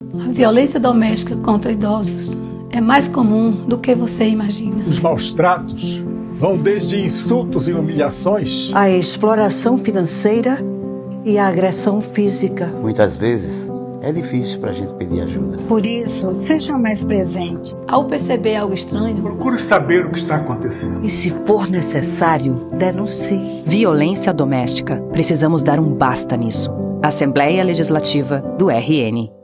A violência doméstica contra idosos é mais comum do que você imagina. Os maus tratos vão desde insultos e humilhações a exploração financeira e a agressão física. Muitas vezes é difícil para a gente pedir ajuda. Por isso, seja mais presente. Ao perceber algo estranho, procure saber o que está acontecendo. E se for necessário, denuncie. Violência doméstica. Precisamos dar um basta nisso. Assembleia Legislativa do RN.